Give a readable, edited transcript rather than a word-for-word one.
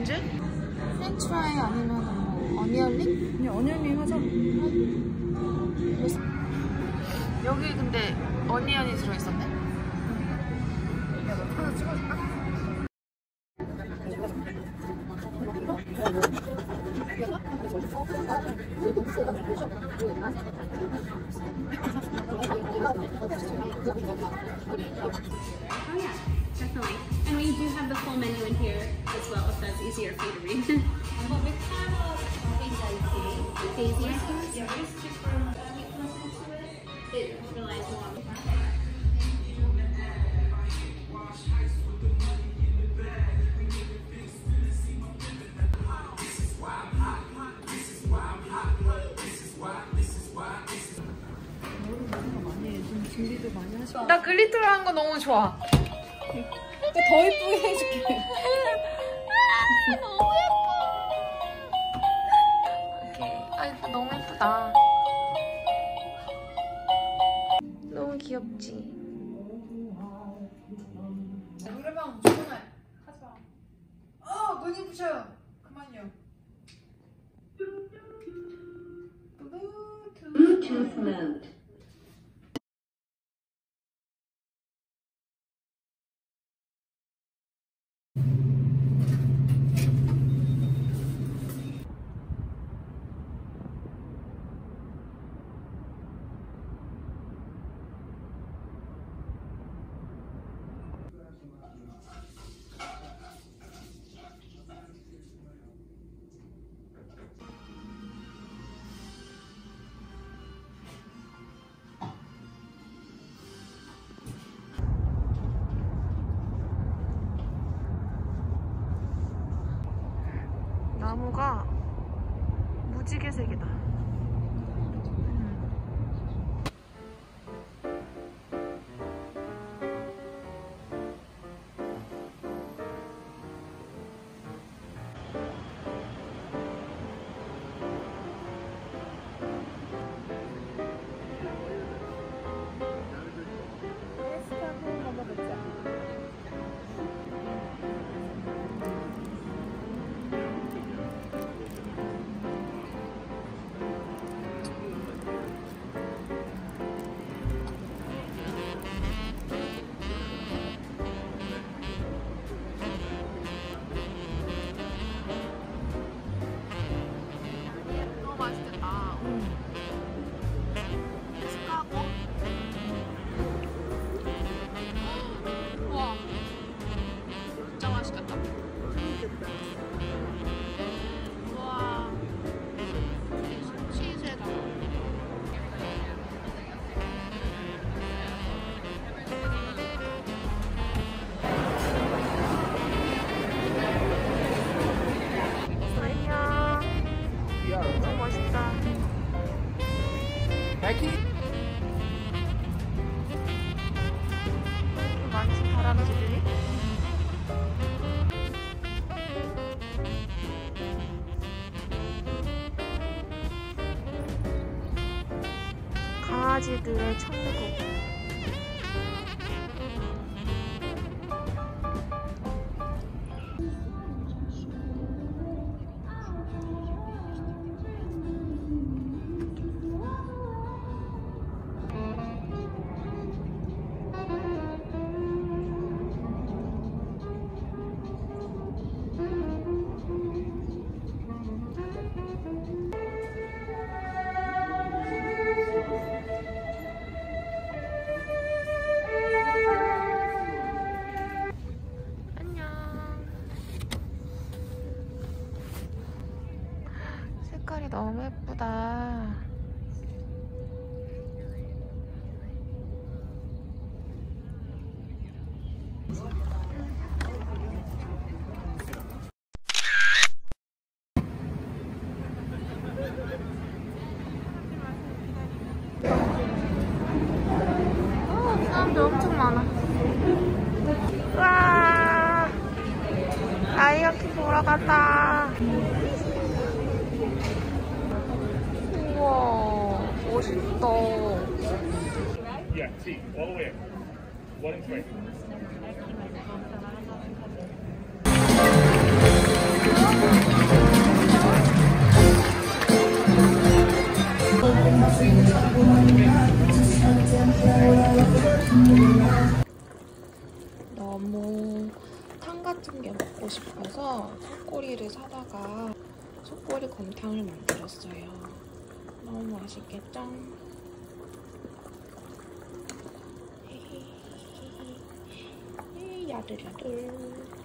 언제? 프렌치 프라이 아니면 뭐 어니언링? 그냥 어니언링 하자. 여기 근데 어니언이 들어있었네? 야, 너 하나 찍어줄까? Oh yeah, definitely. And we do have the full menu in here as well, if that's easier for you to read. What kind of Daisy ice cream? Yeah, very super it relies more on 나 글리터를 한 거 너무 좋아. 더 이쁘게 해줄게. 너무 예뻐. 아, 너무 예쁘다. 너무 귀엽지? 노래방 전화해. 하지마. 눈이 부셔요. 그만요. Bluetooth mode. 나무가 무지개색이다. 많지 다람쥐들이. 강아지들의 천국. 색깔이 너무 예쁘다. 사람들 엄청 많아. 와, 라이어키 보러 갔다. 우와, 멋있다. Yeah, see, all the way up. 1 and 3. 너무 탕 같은 게 먹고 싶어서 속꼬리를 사다가 속꼬리 곰탕을 만들었어요. 너무 맛있겠죠? 야들야들.